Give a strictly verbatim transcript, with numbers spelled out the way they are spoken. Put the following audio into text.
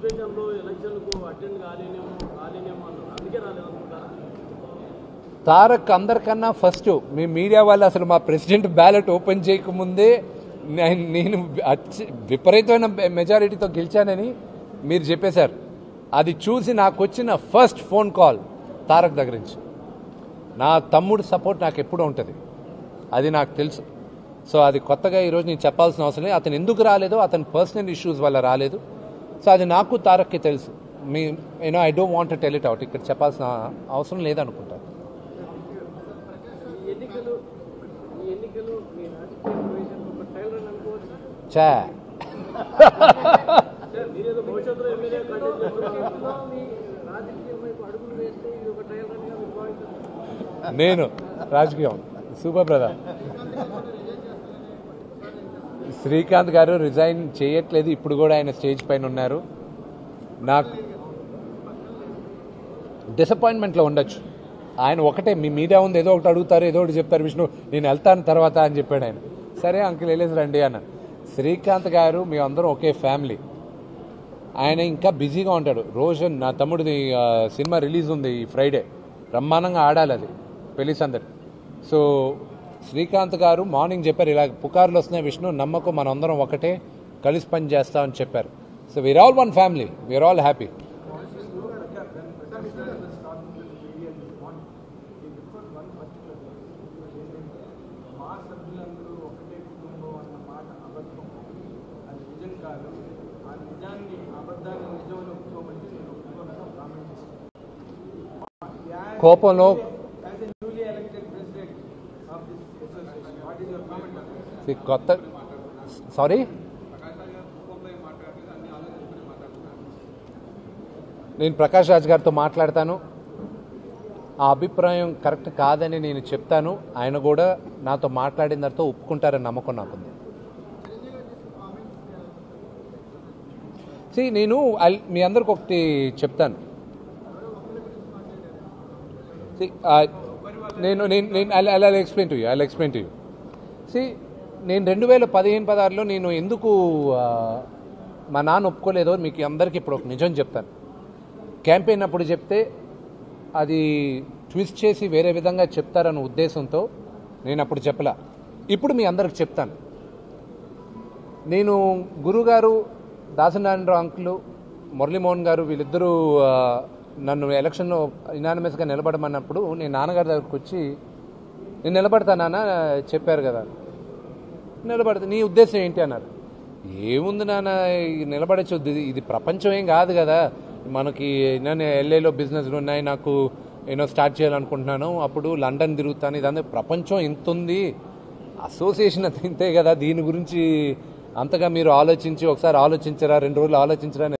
తారక్ అందరికన్నా ఫస్ట్ మీ మీడియా వాళ్ళు అసలు మా ప్రెసిడెంట్ బ్యాలెట్ ఓపెన్ చేయకముందే నేను విపరీతమైన మెజారిటీతో గెలిచానని మీరు చెప్పేశారు. అది చూసి నాకు వచ్చిన ఫస్ట్ ఫోన్ కాల్ తారక్ దగ్గర నుంచి. నా తమ్ముడు సపోర్ట్ నాకు ఎప్పుడూ ఉంటుంది, అది నాకు తెలుసు. సో అది కొత్తగా ఈరోజు నేను చెప్పాల్సిన అవసరం లేదు. అతను ఎందుకు రాలేదో అతని పర్సనల్ ఇష్యూస్ వల్ల రాలేదు. సో అది నాకు తారక్కి తెలుసు. మీ you know I don't want to tell it out, ఇక్కడ చెప్పాల్సిన అవసరం లేదనుకుంటాను. చా నేను రాజకీయం సూపర్ బ్రదర్. శ్రీకాంత్ గారు రిజైన్ చేయట్లేదు, ఇప్పుడు కూడా ఆయన స్టేజ్ పైన ఉన్నారు. నాకు డిసప్పాయింట్మెంట్లో ఉండొచ్చు. ఆయన ఒకటే, మీ మీడియా ఉంది ఏదో ఒకటి అడుగుతారు, ఏదో ఒకటి చెప్తారు, విష్ణు నేను వెళ్తాను తర్వాత అని చెప్పాడు ఆయన. సరే అంకుల్ వెళ్ళేసి రండి అన్న. శ్రీకాంత్ గారు మీ అందరం ఒకే ఫ్యామిలీ. ఆయన ఇంకా బిజీగా ఉంటాడు. రోషన్ నా తమ్ముడిది సినిమా రిలీజ్ ఉంది ఈ ఫ్రైడే, బ్రహ్మాండంగా ఆడాలి అది పెళ్లి సందడి. సో శ్రీకాంత్ గారు మార్నింగ్ చెప్పారు, ఇలా పుకార్లు వస్తున్నాయి విష్ణు, నమ్మకం మనందరం ఒకటే, కలిసి పని చేస్తామని చెప్పారు. So we are all one family, we are all happy. కోపంలో కొత్త సారీ నేను ప్రకాష్ రాజ్ గారితో మాట్లాడతాను. ఆ అభిప్రాయం కరెక్ట్ కాదని నేను చెప్తాను. ఆయన కూడా నాతో మాట్లాడిన తర్వాత ఒప్పుకుంటారని నమ్మకం నాకుంది. సి నేను మీ అందరికి ఒకటి చెప్తాను. నేను నేను అలా explain to you I explain to you see నేను రెండు వేల పదిహేను పదహారులో నేను ఎందుకు మా నాన్న ఒప్పుకోలేదో మీకు అందరికీ ఇప్పుడు ఒక నిజం చెప్తాను. క్యాంపెయిన్ అప్పుడు చెప్తే అది ట్విస్ట్ చేసి వేరే విధంగా చెప్తారన్న ఉద్దేశంతో నేను అప్పుడు చెప్పలా. ఇప్పుడు మీ అందరికి చెప్తాను. నేను గురుగారు, దాసనారాయణరావు అంకులు, మురళీమోహన్ గారు వీళ్ళిద్దరూ నన్ను ఎలక్షన్లో ఇనానిమస్గా నిలబడమన్నప్పుడు నేను నాన్నగారి దగ్గరకు వచ్చి నేను నిలబడతానా చెప్పారు కదా, నిలబడతా నీ ఉద్దేశం ఏంటి అన్నారు. ఏముంది నాన్న నిలబడచ్చు, ఇది ప్రపంచం ఏం కాదు కదా, మనకి నేను ఎల్ఏలో బిజినెస్లు ఉన్నాయి, నాకు ఏమో స్టార్ట్ చేయాలనుకుంటున్నాను, అప్పుడు లండన్ తిరుగుతాను, ఇదంతా ప్రపంచం ఇంత ఉంది, అసోసియేషన్ ఇంతే కదా, దీని గురించి అంతగా మీరు ఆలోచించి ఒకసారి ఆలోచించరా, రెండు రోజులు ఆలోచించరా